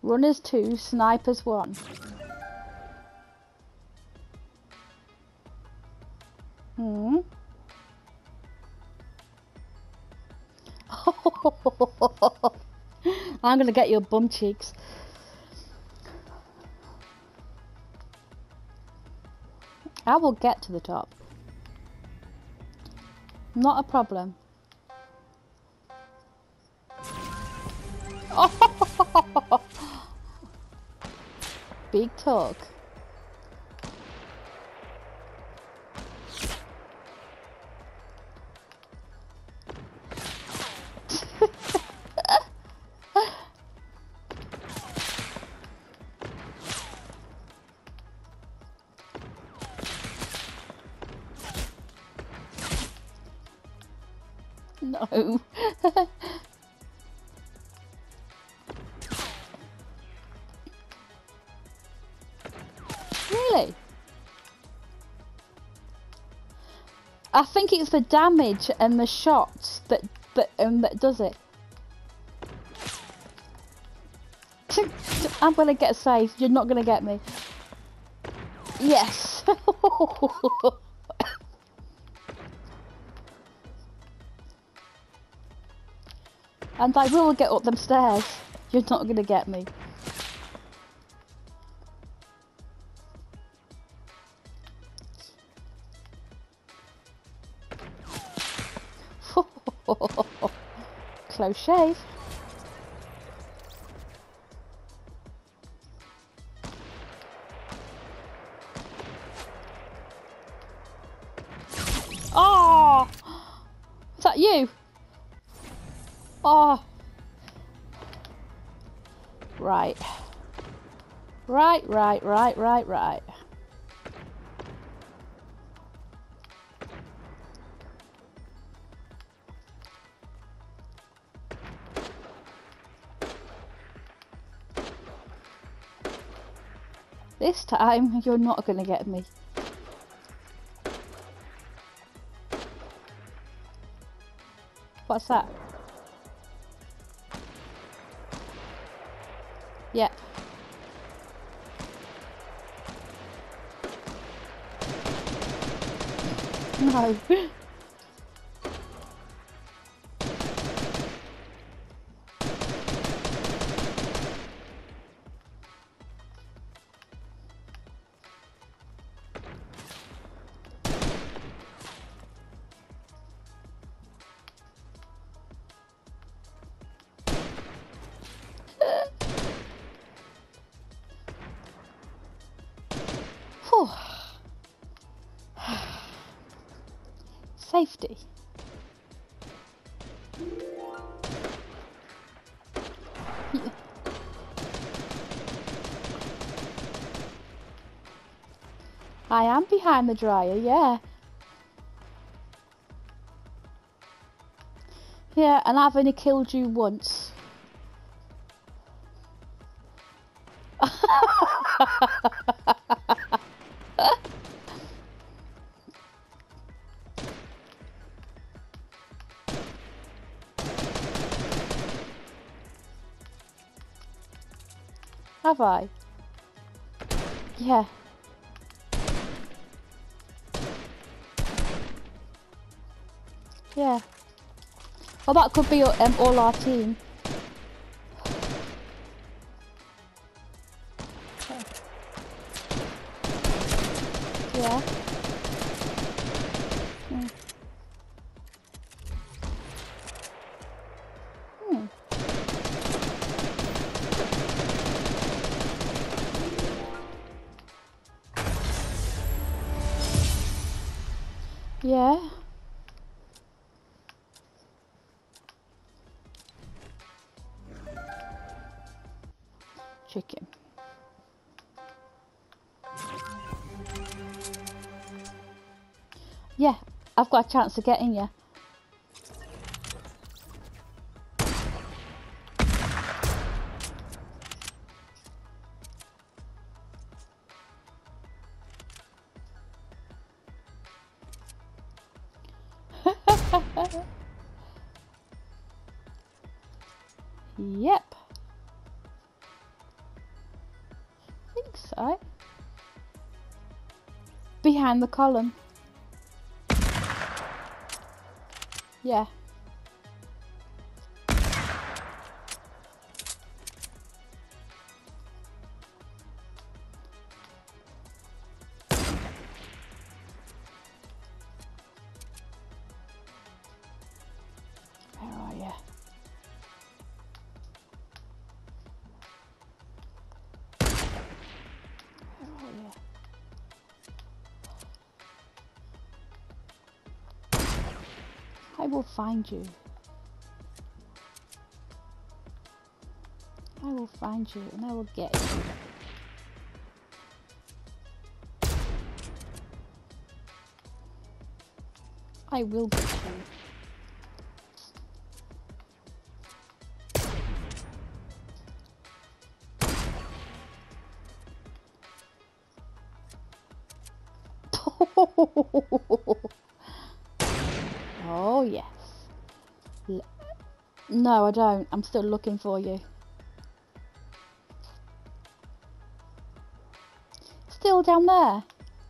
Runners 2, snipers 1. I'm gonna get your bum cheeks. I will get to the top. Not a problem. Big talk. No. Really? I think it's the damage and the shots that does it. I'm gonna get safe. You're not gonna get me. Yes. And I will get up them stairs. You're not gonna get me. Close shave. Oh! Is that you? Oh! Right. Right. This time, you're not gonna get me. What's that? Yep. No. Safety. I am behind the dryer, yeah. Yeah, and I've only killed you once. Have I? Yeah. Yeah. Well, that could be all our team. Yeah. Yeah. Chicken. Yeah, I've got a chance of getting you. Yep. alright? Behind the column. Yeah. Where are you? Where are you? I will find you. I will find you and I will get you. I will get you. Oh yes. No, I don't. I'm still looking for you. Still down there.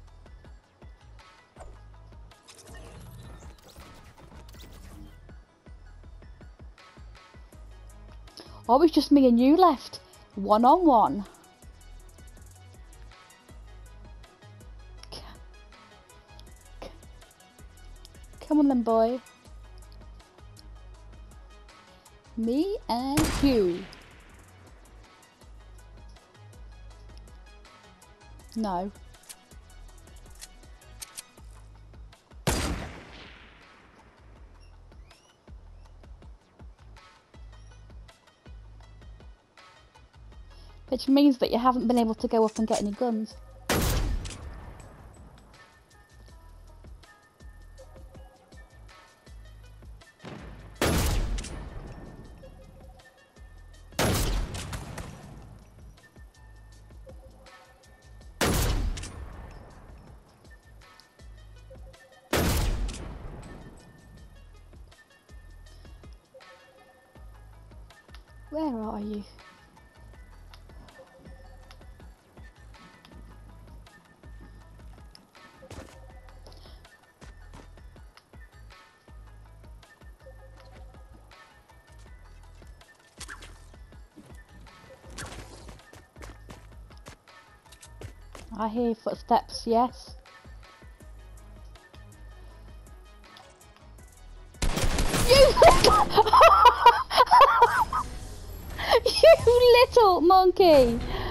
Oh, it's just me and you left. 1-on-1. Come on then, boy. Me and you. No. Which means that you haven't been able to go up and get any guns. Where are you? I hear footsteps, yes. You little monkey!